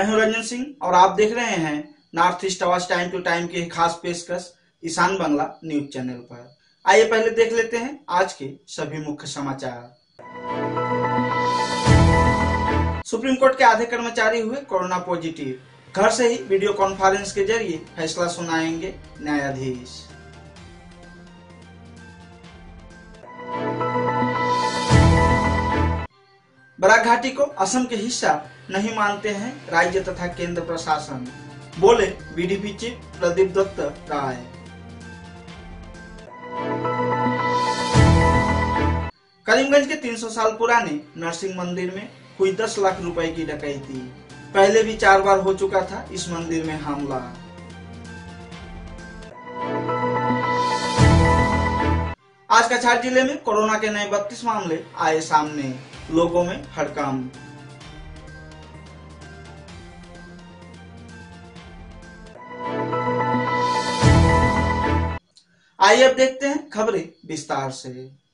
हूं रंजन सिंह और आप देख रहे हैं north east Awaz time to time की खास पेशकश ईशान बांग्ला न्यूज चैनल पर। आइए पहले देख लेते हैं आज के सभी मुख्य समाचार। सुप्रीम कोर्ट के आधे कर्मचारी हुए कोरोना पॉजिटिव, घर से ही वीडियो कॉन्फ्रेंस के जरिए फैसला सुनाएंगे न्यायाधीश। बराक घाटी को असम के हिस्सा नहीं मानते हैं राज्य तथा केंद्र प्रशासन, बोले बीडीपी चीफ प्रदीप दत्त राय। करीमगंज के 300 साल पुराने नरसिंह मंदिर में हुई 10 लाख रुपए की डकैती। पहले भी 4 बार हो चुका था इस मंदिर में हमला। आज कछार जिले में कोरोना के नए 32 मामले आए सामने, लोगों में हड़कंप। आइए अब देखते हैं खबरें विस्तार से।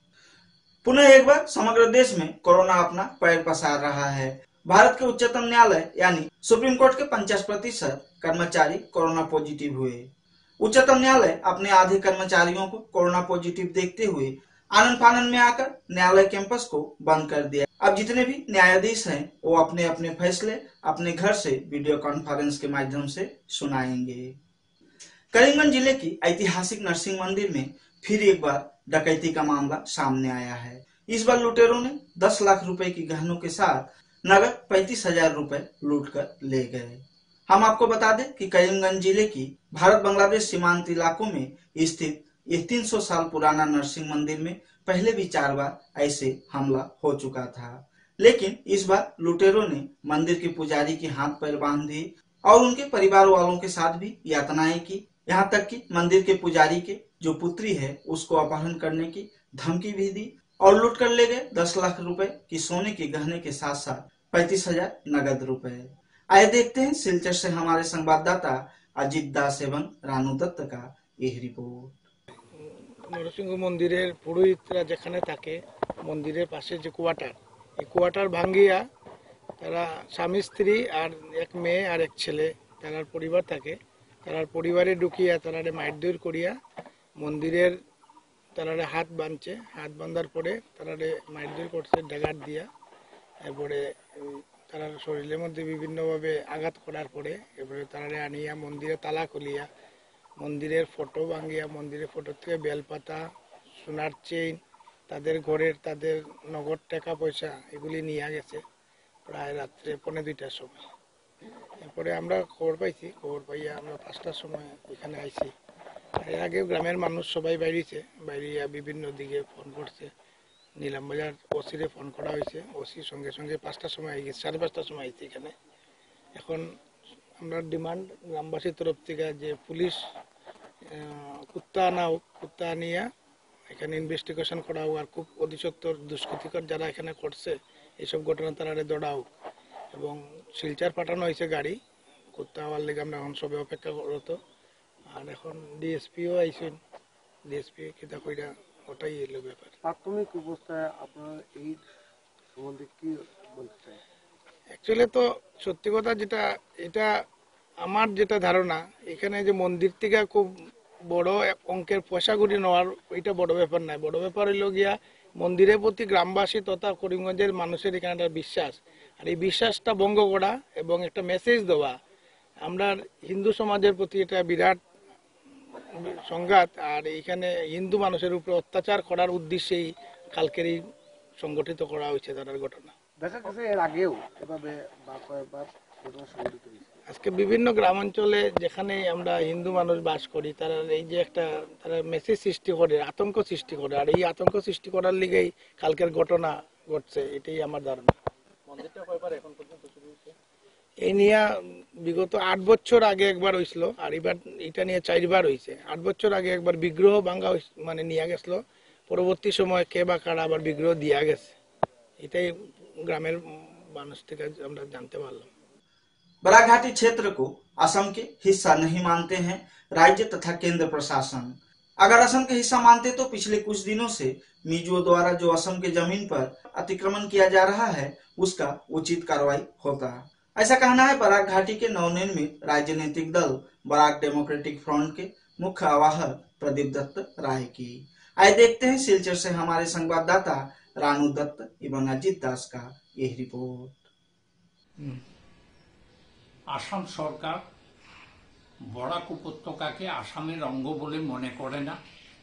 पुनः एक बार समग्र देश में कोरोना अपना पैर पसार रहा है। भारत के उच्चतम न्यायालय यानी सुप्रीम कोर्ट के 50% कर्मचारी कोरोना पॉजिटिव हुए। उच्चतम न्यायालय अपने आधे कर्मचारियों को कोरोना पॉजिटिव देखते हुए आनन फानन में आकर न्यायालय कैंपस को बंद कर दिया। अब जितने भी न्यायाधीश हैं वो अपने अपने फैसले अपने घर से वीडियो कॉन्फ्रेंस के माध्यम से सुनाएंगे। करीमगंज जिले की ऐतिहासिक नरसिंह मंदिर में फिर एक बार डकैती का मामला सामने आया है। इस बार लुटेरों ने 10 लाख रुपए की गहनों के साथ नगद 35,000 रुपए लूट कर ले गए। हम आपको बता दें कि करीमगंज जिले की भारत बांग्लादेश सीमांत इलाकों में स्थित यह 300 साल पुराना नरसिंह मंदिर में पहले भी 4 बार ऐसे हमला हो चुका था, लेकिन इस बार लुटेरों ने मंदिर के पुजारी के हाथ पैर बांध दिए और उनके परिवार वालों के साथ भी यातनाएं की। यहाँ तक कि मंदिर के पुजारी के जो पुत्री है उसको अपहरण करने की धमकी भी दी और लूट कर ले गए 10 लाख रुपए की सोने के गहने के साथ साथ 35,000 नगद रुपए। आइए देखते हैं सिलचर से हमारे संवाददाता अजित दास एवं रानू दत्त का यह रिपोर्ट। নরসিংহ মন্দিরের পুরোহিতরা যেখানে থাকে মন্দিরের পাশে যে কোয়ার্টার, এই কোয়ার্টার ভাঙ্গিয়া তারা স্বামী স্ত্রী আর এক মেয়ে আর এক ছেলে তারার পরিবার থাকে, তারার পরিবারে ঢুকিয়া তারারে মারধর করিয়া মন্দিরের তারারে হাত বাঁধছে, হাত বাঁধার পরে তারারে মারধর করছে ড্যাগার দিয়া। এরপরে তারার শরীরের মধ্যে বিভিন্নভাবে আঘাত করার পরে এরপরে তারারে আনিয়া মন্দিরে তালা খুলিয়া মন্দিরের ফটো ভাঙিয়া মন্দিরের ফটো থেকে বেলপাতা, সোনার চেইন, তাদের ঘরের তাদের নগদ টাকা পয়সা এগুলি নিয়ে গেছে প্রায় রাত্রে 1:45টার সময়। এরপরে আমরা খবর পাইয়া আমরা 5টার সময় এখানে আইছি। এর আগে গ্রামের মানুষ সবাই বাইরেছে, বাইরিয়া বিভিন্ন দিকে ফোন করছে। নীলামবাজার ওসিরে ফোন করা হয়েছে, ওসির সঙ্গে সঙ্গে 5টার সময় আইছে, 5:30টার সময় আইছি এখানে। এখন আমরা ডিমান্ড গ্রামবাসীর তরফ থেকে যে পুলিশ কুত্তা আনা হোক, কুত্তা আনিয়া এখানে ইনভেস্টিগেশন করা হোক আর খুব অধিসত্তর দুষ্কৃতিকর যারা এখানে করছে এইসব ঘটনা তারা ধরা হোক এবং শিলচার পাঠানো হয়েছে গাড়ি কুত্তা হওয়ার লেগে। আমরা এখন সবে অপেক্ষা করত। আর এখন ডিএসপিও আইসেন, ডিএসপি কিতা কইরা ওটাই এলো ব্যাপার। প্রাথমিক অবস্থায় আপনারা এই সম্বন্ধে কি বলতে চাই? অ্যাকচুয়ালি তো সত্যি কথা যেটা, এটা আমার যেটা ধারণা, এখানে যে মন্দির থেকে খুব বড় অঙ্কের পয়সা গুলি নেওয়ার এটা বড় ব্যাপার নাই। বড় ব্যাপার হইল গিয়া মন্দিরের প্রতি গ্রামবাসী তথা করিমগঞ্জের মানুষের এখানে একটা বিশ্বাস, আর এই বিশ্বাসটা ভঙ্গ করা এবং একটা মেসেজ দেওয়া আমরা হিন্দু সমাজের প্রতি এটা বিরাট সংঘাত। আর এইখানে হিন্দু মানুষের উপরে অত্যাচার করার উদ্দেশ্যেই কালকের এই সংগঠিত করা হয়েছে তার ঘটনা। দেখা গেছে এর আগেও এভাবে কয়েকবার ঘটনা সংঘটিত হয়েছে। আজকে বিভিন্ন গ্রামাঞ্চলে যেখানে আমরা হিন্দু মানুষ বাস করি তারা এই যে একটা তারা মেসেজ সৃষ্টি করে, আতঙ্ক সৃষ্টি করে, আর এই আতঙ্ক সৃষ্টি করার লিগেই কালকের ঘটনা ঘটছে, এটাই আমার ধারণা। মন্দিরটা কয়বার এখন পর্যন্ত শুরু হয়েছে? এই নিয়ে বিগত 8 বছর আগে একবার হয়েছিল, আর এবার এটা নিয়ে 4 বার হয়েছে। 8 বছর আগে একবার বিগ্রহ ভাঙা মানে নিয়ে গেছিল, পরবর্তী সময় কে বা কারা আবার বিগ্রহ দিয়া গেছে। এটাই গ্রামের মানুষ থেকে আমরা জানতে পারলাম। बराक घाटी क्षेत्र को असम के हिस्सा नहीं मानते हैं राज्य तथा केंद्र प्रशासन। अगर असम के हिस्सा मानते तो पिछले कुछ दिनों से मिजो द्वारा जो असम के जमीन पर अतिक्रमण किया जा रहा है उसका उचित कार्रवाई होता। ऐसा कहना है बराक घाटी के नवनिर्मित राजनीतिक दल बराक डेमोक्रेटिक फ्रंट के मुख्य आवाहक प्रदीप दत्त राय की। आइए देखते हैं सिलचर से हमारे संवाददाता रानू दत्त एवं अजीत दास का यह रिपोर्ट। आसाम सरकार बराक उपत्यकाके आसामेर अंग बोले मने करे ना,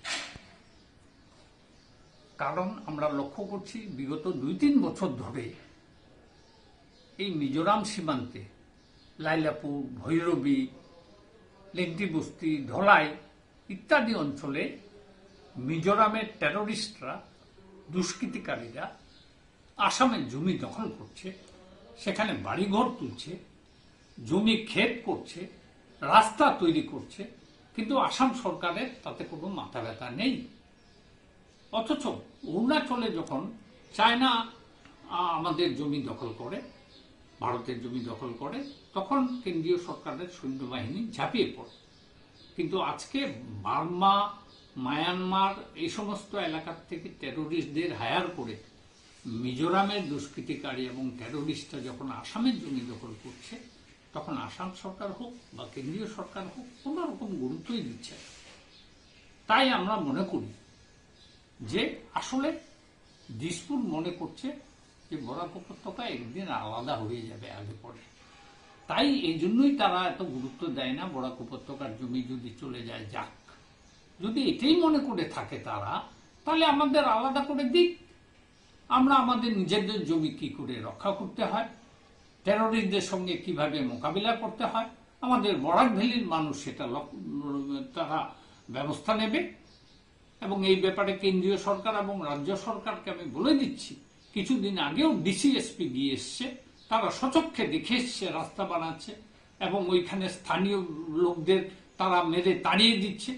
कारण आमरा लक्ष्य करछि विगत 2-3 बछर धरे এই মিজোরাম সীমান্তে লাইলাপুর, ভৈরবী, লেংটি বস্তি, ধলাই ইত্যাদি অঞ্চলে মিজোরামের টেরোরিস্টরা, দুষ্কৃতিকারীরা আসামের জমি দখল করছে, সেখানে বাড়িঘর তুলছে, জমি ক্ষেত করছে, রাস্তা তৈরি করছে, কিন্তু আসাম সরকারের তাতে কোনো মাথা ব্যথা নেই। অথচ অরুণাচলে যখন চায়না আমাদের জমি দখল করে, ভারতের জমি দখল করে, তখন কেন্দ্রীয় সরকারের সৈন্যবাহিনী ঝাঁপিয়ে পড়ে। কিন্তু আজকে বার্মা, মায়ানমার এই সমস্ত এলাকার থেকে টেরোরিস্টদের হায়ার করে মিজোরামের দুষ্কৃতিকারী এবং টেরোরিস্টরা যখন আসামের জমি দখল করছে, তখন আসাম সরকার হোক বা কেন্দ্রীয় সরকার হোক কোনো রকম গুরুত্বই দিচ্ছে না। তাই আমরা মনে করি যে আসলে দিসপুর মনে করছে যে বরাক উপত্যকা একদিন আলাদা হয়ে যাবে আগে পরে। তাই এই জন্যই তারা এত গুরুত্ব দেয় না বরাক উপত্যকার জমি যদি চলে যায় যাক। যদি এটাই মনে করে থাকে তারা, তাহলে আমাদের আলাদা করে দিক, আমরা আমাদের নিজেদের জমি কি করে রক্ষা করতে হয়, টেরোরিস্টদের সঙ্গে কিভাবে মোকাবিলা করতে হয়, আমাদের বরাক ভ্যালির মানুষ সেটা তারা ব্যবস্থা নেবে। এবং এই ব্যাপারে কেন্দ্রীয় সরকার এবং রাজ্য সরকারকে আমি বলে দিচ্ছি, কিছুদিন আগেও ডিসিএসপি গিয়ে এসছে, তারা সচক্ষে দেখে এসছে রাস্তা বানাচ্ছে এবং ওইখানে স্থানীয় লোকদের তারা মেরে তাড়িয়ে দিচ্ছে।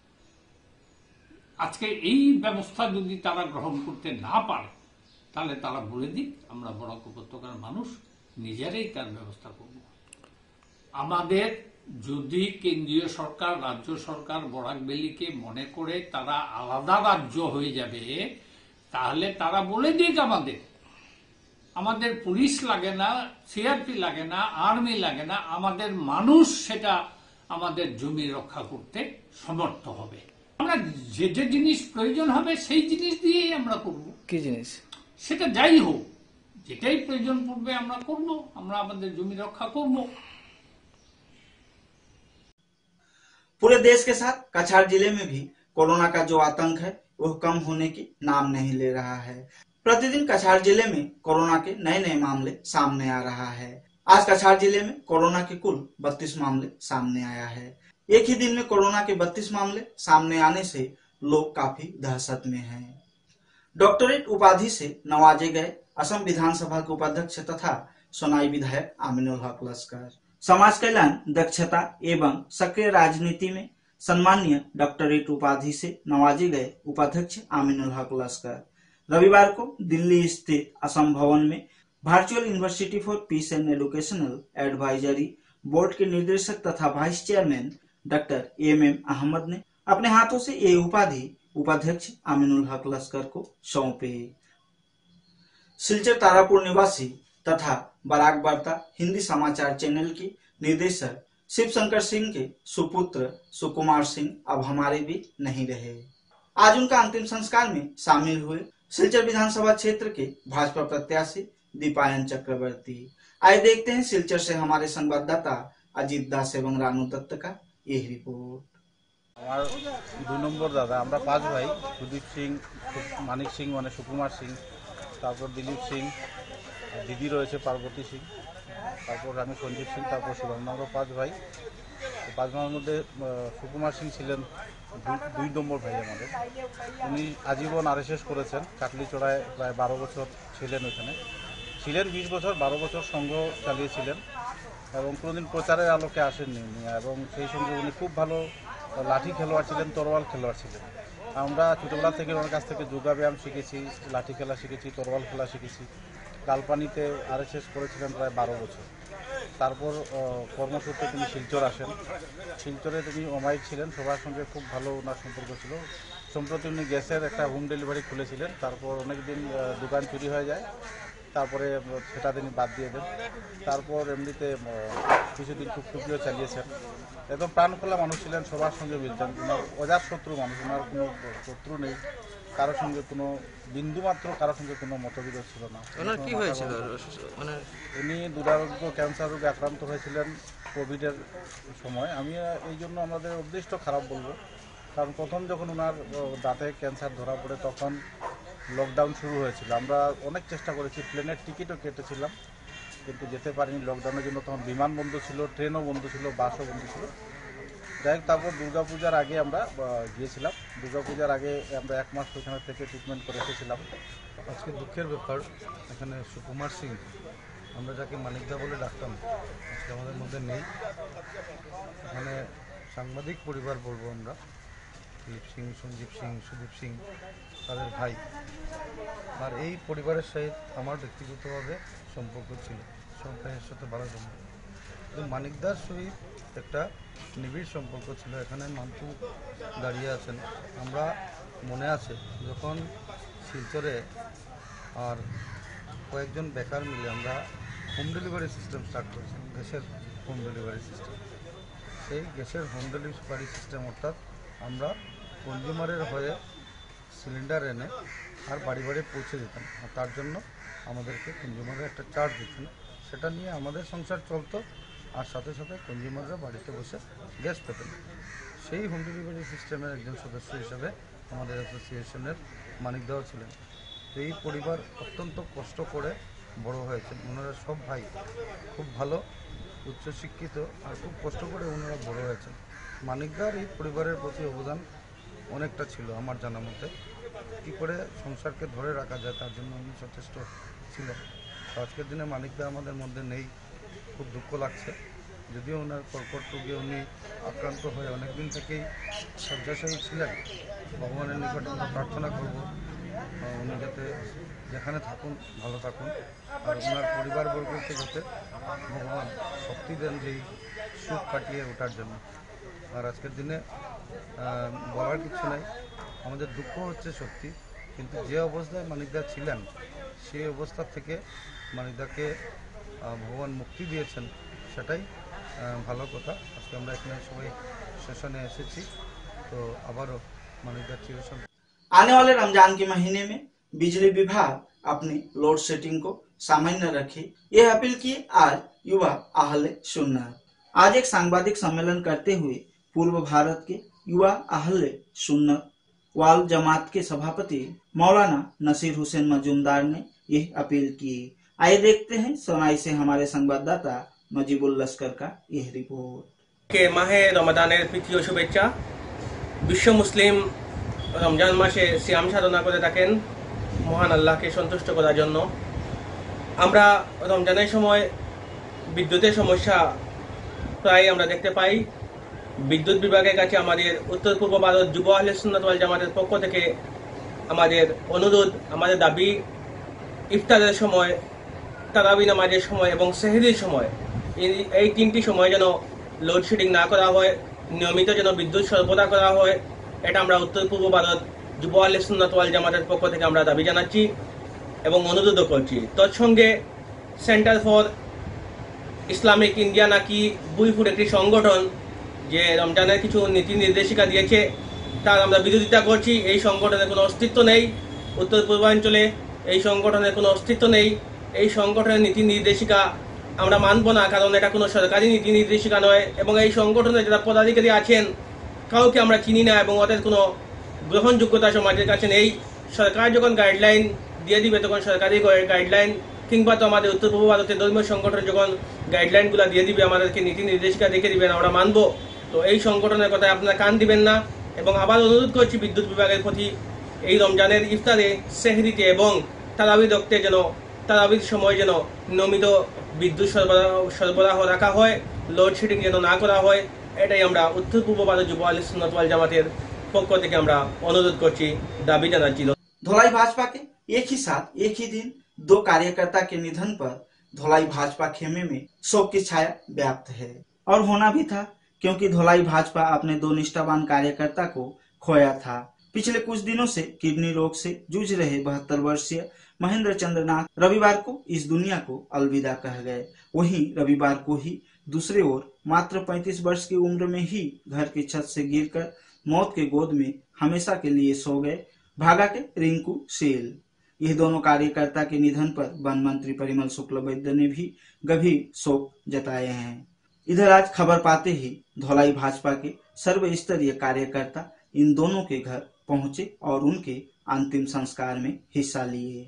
আজকে এই ব্যবস্থা যদি তারা গ্রহণ করতে না পারে, তাহলে তারা বলে দিক আমরা বরাক উপত্যকার মানুষ নিজেরাই তার ব্যবস্থা করব। আমাদের যদি কেন্দ্রীয় সরকার, রাজ্য সরকার বরাক ভ্যালিকে মনে করে তারা আলাদা রাজ্য হয়ে যাবে, তাহলে তারা বলে দিক আমাদের পুলিশ লাগে না, সিআরপি লাগে না, আর্মি লাগে না, আমাদের মানুষ সেটা আমাদের জমি রক্ষা করতে সমর্থ হবে। আমরা যে যে জিনিস প্রয়োজন হবে সেই জিনিস দিয়েই আমরা করব। কি জিনিস? সেটা যাই হোক, যেটাই প্রয়োজন পড়বে আমরা করব, আমরা আমাদের জমি রক্ষা করব। पूरे देश के साथ कछार जिले में भी कोरोना का जो आतंक है वह कम होने की नाम नहीं ले रहा है। प्रतिदिन कछार जिले में कोरोना के नए नए मामले सामने आ रहा है। आज कछार जिले में कोरोना के कुल 32 मामले सामने आया है। एक ही दिन में कोरोना के 32 मामले सामने आने से लोग काफी दहशत में हैं। डॉक्टरेट उपाधि से नवाजे गए असम विधानसभा के उपाध्यक्ष तथा सोनाई विधायक आमिनुल हक लस्कर। समाज कल्याण, दक्षता एवं सक्रिय राजनीति में सम्मानीय डॉक्टरेट उपाधि से नवाजे गए उपाध्यक्ष आमिनुल हक लस्कर रविवार को दिल्ली स्थित असम भवन में virtual university for peace and educational advisory board के निर्देशक तथा vice chairman doctor M Ahmed ने अपने हाथों से ये उपाधि उपाध्यक्ष आमिनुल हक लस्कर को सौंपे। सिलचर तारापुर निवासी तथा बराक वार्ता हिंदी समाचार चैनल के निदेशक शिव शंकर सिंह के सुपुत्र सुकुमार सिंह अब हमारे बीच नहीं रहे। आज उनका अंतिम संस्कार में शामिल हुए सिलचर विधानसभा क्षेत्र के भाजपा प्रत्याशी दीपायन चक्रवर्ती। आइए देखते हैं सिलचर से हमारे संवाददाता अजीत दास एवं रानू दत्त का यह रिपोर्ट। আমার 2 নম্বর দাদা, আমরা 5 ভাই, সুদীপ সিং, মানিক সিং মানে সুকুমার সিং, তারপর দিলীপ সিং, দিদি রয়েছে পার্বতী সিং, তারপর আমি সঞ্জীব সিং, তারপর শিবম। আমরা 5 ভাই। 5 ভাইয়ের মধ্যে সুকুমার সিং ছিলেন 2 নম্বর ভাই আমাদের। উনি আজীবন আরএসএস করেছেন, কাটলিচড়ায় প্রায় 12 বছর ছিলেন, ওইখানে ছিলেন 20 বছর, 12 বছর সংঘ চালিয়েছিলেন এবং কোনোদিন প্রচারের আলোকে আসেননি উনি। এবং সেই সঙ্গে উনি খুব ভালো লাঠি খেলোয়াড় ছিলেন, তরোয়াল খেলোয়াড় ছিলেন। আমরা ছোটোবেলা থেকে ওনার কাছ থেকে যোগাব্যায়াম শিখেছি, লাঠি খেলা শিখেছি, তরোয়াল খেলা শিখেছি। কালপানিতে আরএসএস করেছিলেন প্রায় 12 বছর। তারপর কর্মসূত্রে তিনি শিলচর আসেন। শিলচরে তিনি অমায়িক ছিলেন, সবার সঙ্গে খুব ভালো ওনার সম্পর্ক ছিল। সম্প্রতি উনি গ্যাসের একটা হোম ডেলিভারি খুলেছিলেন। তারপর অনেক দিন দোকান চুরি হয়ে যায়, তারপরে সেটা তিনি বাদ দিয়ে দেন। তারপর এমনিতে কিছুদিন টুকটুকিও চালিয়েছেন। একদম প্রাণ খোলা মানুষ ছিলেন, সবার সঙ্গে মিলতেন, ওনার অজাত শত্রু মানুষ, ওনার কোনো শত্রু নেই, কারোর সঙ্গে কোনো বিন্দুমাত্র কারোর সঙ্গে কোনো মতবিরোধ ছিল না। ওনার কি হয়েছিল? মানে উনি দুরারোগ্য ক্যান্সার রোগে আক্রান্ত হয়েছিলেন কোভিডের সময়। আমি এই জন্য আমাদের উদ্দেশ্য খারাপ বলবো, কারণ প্রথম যখন ওনার দাঁতে ক্যান্সার ধরা পড়ে তখন লকডাউন শুরু হয়েছিল। আমরা অনেক চেষ্টা করেছি, প্লেনের টিকিটও কেটেছিলাম, কিন্তু যেতে পারিনি লকডাউনের জন্য। তখন বিমান বন্ধ ছিল, ট্রেনও বন্ধ ছিল, বাসও বন্ধ ছিল। যাই হোক, তারপর দুর্গাপূজার আগে আমরা গিয়েছিলাম। দুর্গাপূজার আগে আমরা 1 মাস ওইখানে থেকে ট্রিটমেন্ট করে এসেছিলাম। আজকে দুঃখের ব্যাপার, এখানে সুকুমার সিং, আমরা যাকে মানিকদা বলে ডাকতাম, আজকে আমাদের মধ্যে নেই। এখানে সাংবাদিক পরিবার বলবো আমরা, দিলীপ সিং, সঞ্জীব সিং, সুদীপ সিং, তাদের ভাই। আর এই পরিবারের সহিত আমার ব্যক্তিগতভাবে সম্পর্ক ছিল, সব ভাইয়ের সাথে ভালো সম্পর্ক। কিন্তু মানিকদার সহিত একটা নিবিড় সম্পর্ক ছিল। এখানে মান্টু দাঁড়িয়ে আছেন, আমরা মনে আছে যখন শিলচরে আর কয়েকজন বেকার মিলে আমরা হোম ডেলিভারি সিস্টেম স্টার্ট করেছিলাম, গ্যাসের হোম ডেলিভারি সিস্টেম। সেই গ্যাসের হোম ডেলিভারি সিস্টেম অর্থাৎ আমরা কনজিউমারের হয়ে সিলিন্ডার এনে আর বাড়ি বাড়ি পৌঁছে দিতাম, আর তার জন্য আমাদেরকে কনজিউমারের একটা চার্জ দিতেন। সেটা নিয়ে আমাদের সংসার চলতো, আর সাথে সাথে কনজিউমাররা বাড়িতে বসে গ্যাস পেতেন। সেই হোম ডেলিভারি সিস্টেমের একজন সদস্য হিসেবে আমাদের অ্যাসোসিয়েশনের মানিকদাও ছিলেন। এই পরিবার অত্যন্ত কষ্ট করে বড় হয়েছেন। ওনারা সব ভাই খুব ভালো, উচ্চশিক্ষিত, আর খুব কষ্ট করে ওনারা বড় হয়েছেন। মানিকদার এই পরিবারের প্রতি অবদান অনেকটা ছিল আমার জানা মতে। কী করে সংসারকে ধরে রাখা যায় তার জন্য উনি যথেষ্ট ছিলেন। আজকের দিনে মানিকদা আমাদের মধ্যে নেই, খুব দুঃখ লাগছে। যদিও ওনার কর্কট রোগে উনি আক্রান্ত হয়ে অনেকদিন থেকেই শয্যাশায়ী ছিলেন। ভগবানের নিকট আমরা প্রার্থনা করব উনি যাতে যেখানে থাকুন ভালো থাকুন, আর ওনার পরিবারবর্গকে যাতে ভগবান শক্তি দেন যেই সুখ কাটিয়ে ওঠার জন্য। আর আজকের দিনে বলার কিছু নাই, আমাদের দুঃখ হচ্ছে সত্যি, কিন্তু যে অবস্থায় মানিকদা ছিলেন সেই অবস্থা থেকে মানিকদাকে ভগবান মুক্তি দিয়েছেন, সেটাই ভালো কথা। আজকে আমরা এখানে সবাই সেশনে এসেছি, তো আবারও মানিকদার চিরশান্তি। आने वाले रमजान के महीने में बिजली विभाग अपनी लोड शेडिंग को सामान्य रखे, यह अपील की आज युवा आहले सुन्नत। आज एक सांबादिक सम्मेलन करते हुए पूर्व भारत के युवा आहले सुन्नत वाल जमात के सभापति मौलाना नसीर हुसैन मजूमदार ने यह अपील की। आइए देखते हैं सोनाई से हमारे संवाददाता मजीबुल लश्कर का यह रिपोर्ट। के माहे रमजाনের প্রীতি ও শুভেচ্ছা। বিশ্ব মুসলিম রমজান মাসে সিয়াম সাধনা করে থাকেন মহান আল্লাহকে সন্তুষ্ট করার জন্য। আমরা রমজানের সময় বিদ্যুতের সমস্যা প্রায় আমরা দেখতে পাই। বিদ্যুৎ বিভাগের কাছে আমাদের উত্তর পূর্ব ভারত যুব আহলে সুন্নাত ওয়াল জামাতের পক্ষ থেকে আমাদের অনুরোধ, আমাদের দাবি, ইফতারের সময়, তারাবি নামাজের সময় এবং সেহরির সময় এই 3টি সময় যেন লোডশেডিং না করা হয়, নিয়মিত যেন বিদ্যুৎ সরবরাহ করা হয়। এটা আমরা উত্তর পূর্ব ভারত যুব আহলে সুন্নাত ওয়াল জামাতের পক্ষ থেকে আমরা দাবি জানাচ্ছি এবং অনুরোধও করছি। তৎসঙ্গে সেন্টার ফর ইসলামিক ইন্ডিয়া নাকি বুইফুড একটি সংগঠন যে রমজানের কিছু নীতি নির্দেশিকা দিয়েছে, তার আমরা বিরোধিতা করছি। এই সংগঠনের কোনো অস্তিত্ব নেই উত্তর পূর্বাঞ্চলে, এই সংগঠনের কোনো অস্তিত্ব নেই। এই সংগঠনের নীতি নির্দেশিকা আমরা মানব না, কারণ এটা কোনো সরকারি নীতি নির্দেশিকা নয় এবং এই সংগঠনের যারা পদাধিকারী আছেন কাউকে আমরা চিনি না এবং ওদের কোনো গ্রহণযোগ্যতা সমাজের কাছে নেই। সরকার যখন গাইডলাইন দিয়ে দিবে তখন সরকারি গাইডলাইন, কিংবা তো আমাদের উত্তর পূর্ব ভারতের ধর্মীয় সংগঠন যখন গাইডলাইনগুলো দিয়ে দিবে, আমাদেরকে নীতি নির্দেশিকা দেখে দিবেন, আমরা মানব। তো এই সংগঠনের কথায় আপনারা কান দিবেন না। এবং আবার অনুরোধ করছি বিদ্যুৎ বিভাগের প্রতি, এই রমজানের ইফতারে, সেহরিতে এবং তারাবির ওয়াক্তে যেন, তারাবির সময় যেন নিয়মিত বিদ্যুৎ সরবরাহ রাখা হয়, লোডশেডিং যেন না করা হয়। এটাই আমরা উত্তর পূর্ব ভারত যুব আহলে সুন্নাত ওয়াল জামাতের পক্ষ থেকে আমরা অনুরোধ করছি, দাবি জানাচ্ছি। धोलाई भाजपा के एक ही साथ एक ही दिन 2 कार्यकर्ता के निधन पर धोलाई भाजपा खेमे में शोक की छाया व्याप्त है, और होना भी था, क्योंकि धोलाई भाजपा अपने 2 निष्ठावान कार्यकर्ता को खोया था। पिछले कुछ दिनों से किडनी रोग से जूझ रहे 72 वर्षीय महेंद्र चंद्र नाथ रविवार को इस दुनिया को अलविदा कह गए। वहीं रविवार को ही दूसरी ओर मात्र 35 वर्ष की उम्र में ही घर की छत से गिरकर मौत के गोद में हमेशा के लिए सो गए भागा के रिंकू सेल। ये दोनों कार्यकर्ता के निधन पर वन मंत्री परिमल शुक्लबैद्य ने भी गंभीर शोक जताए हैं। इधर आज खबर पाते ही धौलाई भाजपा के सर्वस्तरीय कार्यकर्ता इन दोनों के घर पहुंचे और उनके अंतिम संस्कार में हिस्सा लिए।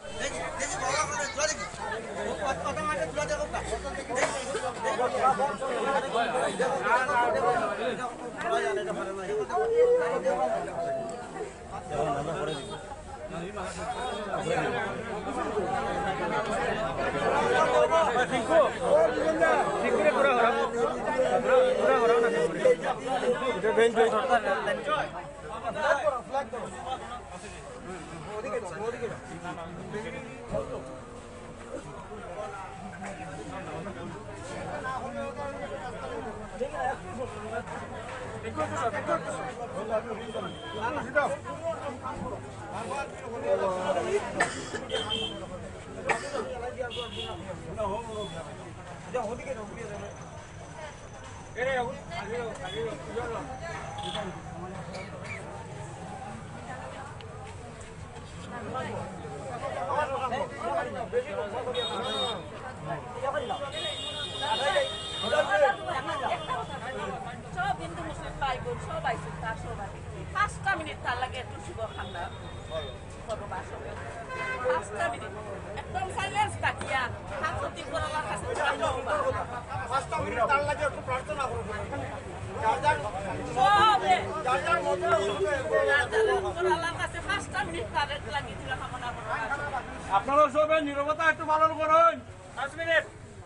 আপনারা সবাই নীরবতা একটু পালন করুন 5 মিনিট।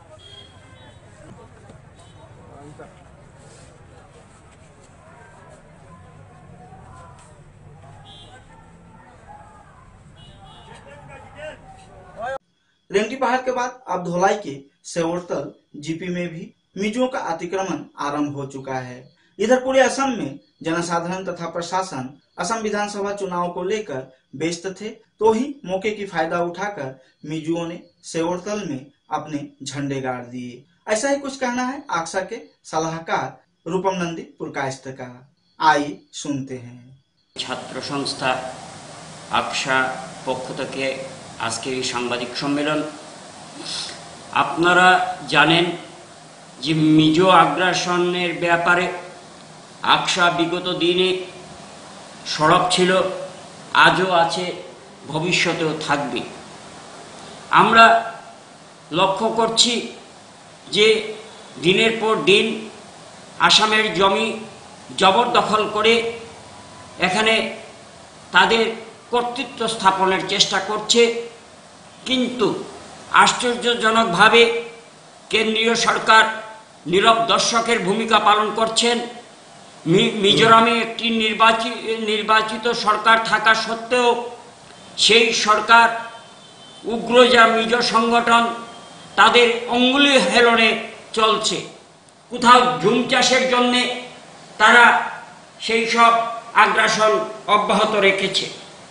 रेंगटी पहाड़ के बाद अब धौलाई के सेवरतल जीपी में भी मिजों का अतिक्रमण आरंभ हो चुका है। इधर पूरे असम में जनसाधारण तथा प्रशासन असम विधानसभा चुनाव को लेकर व्यस्त थे, तो ही मौके की फायदा उठाकर मिजुओं ने सेवरतल में अपने झंडे गाड़ दिए। ऐसा ही कुछ कहना है आक्सा के सलाहकार रूपम नंदी पुरकायस्थ का। आइए सुनते हैं। छात्र संस्था आक्सा पक्ष থেকে আজকের এই সাংবাদিক সম্মেলন। আপনারা জানেন যে মিজো আগ্রাসনের ব্যাপারে আকসা বিগত দিনে সরব ছিল, আজও আছে, ভবিষ্যতেও থাকবে। আমরা লক্ষ্য করছি যে দিনের পর দিন আসামের জমি জবরদখল করে এখানে তাদের কর্তৃত্ব স্থাপনের চেষ্টা করছে, কিন্তু আশ্চর্যজনকভাবে কেন্দ্রীয় সরকার নীরব দর্শকের ভূমিকা পালন করছেন। মিজোরামে একটি নির্বাচিত সরকার থাকা সত্ত্বেও সেই সরকার উগ্র যা মিজো সংগঠন তাদের অঙ্গুলি হেলনে চলছে। কোথাও ঝুম চাষের জন্য তারা সেই সব আগ্রাসন অব্যাহত রেখেছে।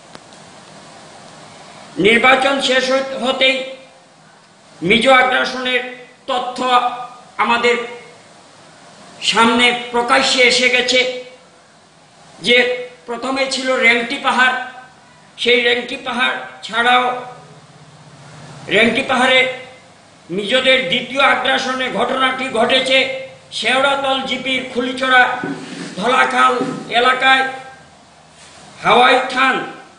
নির্বাচন শেষ হতেই মিজো আগ্রাসনের তথ্য আমাদের সামনে প্রকাশ্যে এসে গেছে। যে প্রথমে ছিল রেংটি পাহাড়, সেই রেংটি পাহাড় ছাড়াও রেংটি পাহাড়ে মিজোদের দ্বিতীয় আগ্রাসনের ঘটনাটি ঘটেছে শেওড়াতল জিপির খুলিছড়া ধলাখাল এলাকায় হাওয়াই থান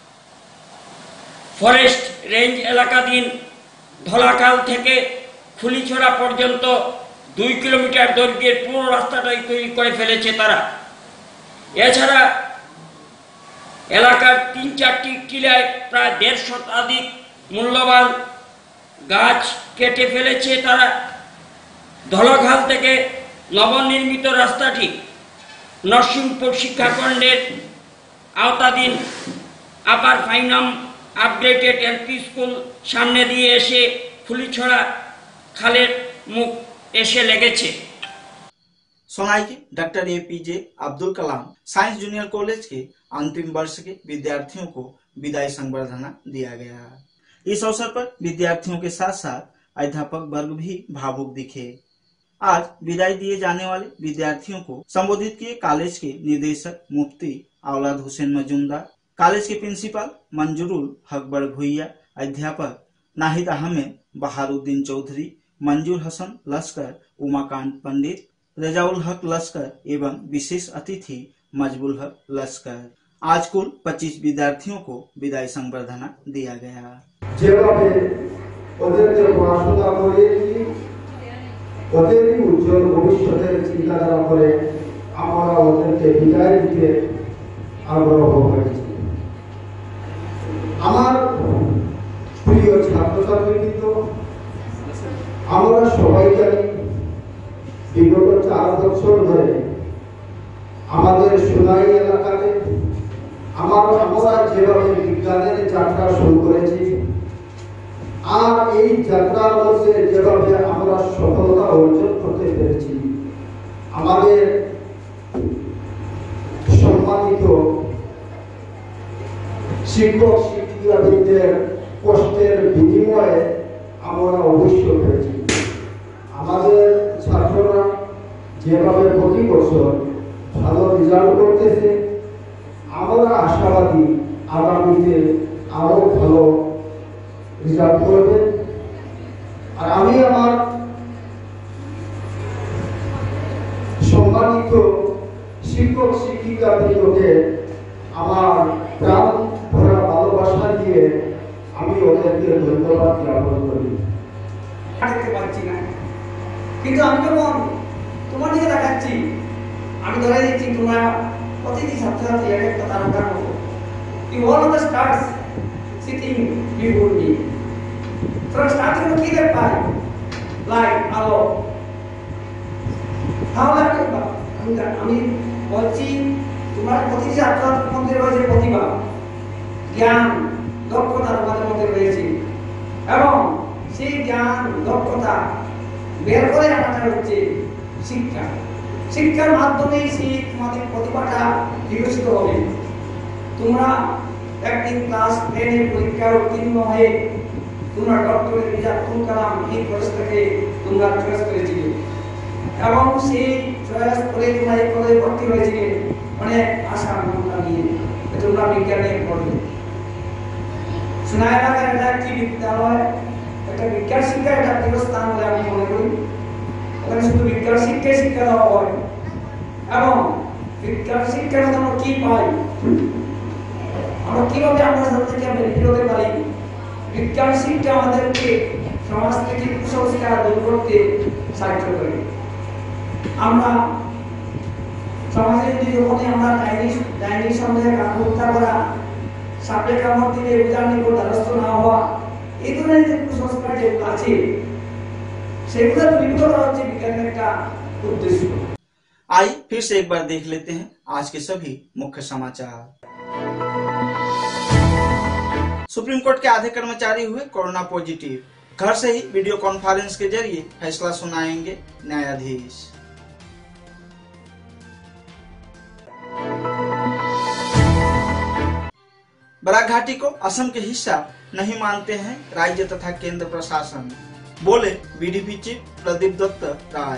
ফরেস্ট রেঞ্জ এলাকাধীন ধলাখাল থেকে খুলিছড়া পর্যন্ত 2 কিলোমিটার দৈর্ঘ্যের পুরো রাস্তাটাই তৈরি করে ফেলেছে তারা। এছাড়া এলাকার 3-4টি টিলায় প্রায় 150 শতাধিক মূল্যবান গাছ কেটে ফেলেছে তারা। ধলাখাল থেকে নবনির্মিত রাস্তাটি নরসিংপুর শিক্ষাখণ্ডের আওতাধীন upper Fainam upgraded LP school সামনে দিয়ে এসে ফুলিছড়া খালের মুখ এসে লেগেছে। सोनाई के doctor APJ Abdul Kalam science junior college के अंतिम वर्ष के विद्यार्थियों को विदाई संबर्धना दिया गया। इस अवसर पर विद्यार्थियों के साथ साथ अध्यापक वर्ग भी भावुक दिखे। आज विदाई दिए जाने वाले विद्यार्थियों को संबोधित किए कॉलेज के निदेशक मुफ्ती औलाद हुसैन मजूमदार, कॉलेज के प्रिंसिपल मंजूरुल हक बड़ भुइया, अध्यापक नाहिद अहमद, बहारुद्दीन चौधरी, मंजूर हसन लश्कर, उमाकांत पंडित, रजाउल हक लश्कर एवं विशेष अतिथि मजबूल हक लश्कर। आज कुल 25 विद्यार्थियों को विदाई संबर्धना दिया गया। যেভাবে ওদেরকে পড়াশোনা করিয়েছি, ওদেরই উজ্জ্বল ভবিষ্যতের চিন্তাধারা করে আমরা ওদেরকে বিদায় দিতে আগ্রহ হয়েছি। আমার প্রিয় ছাত্রছাত্রীবৃন্দ, আমরা সবাই জানি বিগত 4 বছর ধরে আমাদের সোনাই এলাকাতে আমরা যেভাবে বিজ্ঞানের যাত্রা শুরু করেছি, আর এই যাত্রার মধ্যে যেভাবে আমরা সফলতা অর্জন করতে পেরেছি, আমাদের সম্মানিত শিক্ষক শিক্ষিকাদের কষ্টের বিনিময়ে আমরা অবশ্য পেয়েছি। আমাদের ছাত্ররা যেভাবে প্রতি বছর ভালো রেজাল্ট করতেছে, আমরা আশাবাদী আগামীতে আরো ভালো রেজাল্ট করবে। আর আমি আমার সম্মানিত শিক্ষক শিক্ষিকাদেরকে আমার প্রাণ ভরা ভালোবাসা দিয়ে আমি ওদেরকে ধন্যবাদ জ্ঞাপন করি। দেখতে পাচ্ছি না, কিন্তু আমি যখন তোমার দিকে তাকাচ্ছি, আমি ধরে দিচ্ছি তোমরা প্রতিটি ছাত্রছাত্রী এক একটা তারকার মতো। You all of the stars sitting before me. তোমরা স্টার্টিং কি দেখতে পাই? লাইট, আলো। তাহলে আমি বলছি তোমার প্রতিটি ছাত্রছাত্রীর মধ্যে রয়েছে প্রতিভা, জ্ঞান, দক্ষতা তোমাদের মধ্যে রয়েছে, এবং সেই জ্ঞান দক্ষতা বের করে আনাটা হচ্ছে শিক্ষা। শিক্ষার মাধ্যমে সেই তোমাদের প্রতিভাটা বিকশিত হবে। তোমরা একদিন ক্লাস 10 পরীক্ষায় উত্তীর্ণ হয়ে তোমরা ডক্টর মির্জা আব্দুল কালাম এই কলেজ থেকে তোমরা চয়েস করেছিলে, এবং সেই চয়েস করে তোমরা এই কলেজে ভর্তি হয়েছিলে অনেক আশা আকাঙ্ক্ষা নিয়ে তোমরা বিজ্ঞানে পড়বে। সোনাই এলাকার এটা একটি বিদ্যালয়, একটা বিজ্ঞান শিক্ষার একটা প্রিয় স্থান বলে আমি মনে করি। ওখানে শুধু বিজ্ঞান শিক্ষাই শিক্ষা দেওয়া হয়, এবং বিজ্ঞান শিক্ষার মধ্যে আমরা কি পাই, আমরা কিভাবে আমরা সাথে থেকে বেরিয়ে হতে পারি। বিজ্ঞান শিক্ষা আমাদেরকে সমাজ থেকে কুসংস্কার দূর করতে সাহায্য করে। আমরা সমাজে যদি যখনই আমরা ডাইনি সন্দেহে হত্যা করা, সাপে কামড় দিলে উদার নিকট দ্বারস্থ না হওয়া, এই ধরনের যে কুসংস্কার যেগুলো আছে সেগুলো দূরীভূত করা হচ্ছে বিজ্ঞানের একটা उद्देश्य। आइए फिर से एक बार देख लेते हैं आज के सभी मुख्य समाचार। सुप्रीम कोर्ट के आधे कर्मचारी हुए कोरोना पॉजिटिव, घर से ही वीडियो कॉन्फ्रेंस के जरिए फैसला सुनाएंगे न्यायाधीश। बराक घाटी को असम के हिस्सा नहीं मानते हैं राज्य तथा केंद्र प्रशासन, बोले बीडीपी चीफ प्रदीप दत्त राय।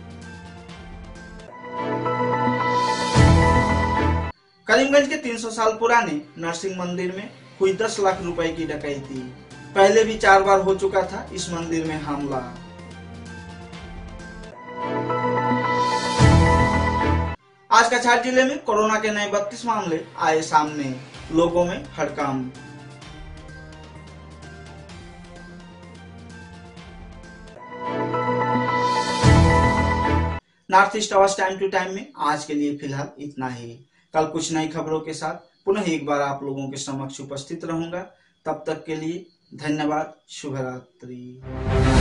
करीमगंज के 300 साल पुराने नरसिंह मंदिर में हुई 10 लाख रुपए की डकैती। पहले भी 4 बार हो चुका था इस मंदिर में हमला। आज कछार जिले में कोरोना के नए 32 मामले आए सामने, लोगों में हड़कंप। North east Awaz time to time में आज के लिए फिलहाल इतना ही। कल कुछ नई खबरों के साथ पुनः एक बार आप लोगों के समक्ष उपस्थित रहूंगा। तब तक के लिए धन्यवाद। शुभ रात्रि।